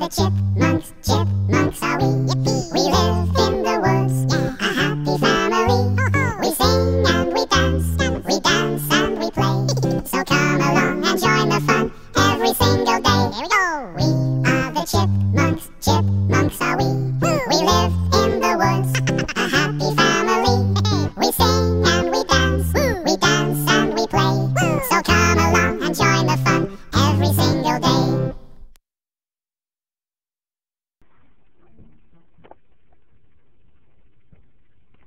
chipmunks, chipmunks are we. Yippee. We live in the woods, a happy family. We sing and we dance and we play. So come along and join the fun every single day. Here we go. We are the chipmunks, chipmunks are we. We live in the woods, a happy family. We sing and we dance and we play. So come along and join the fun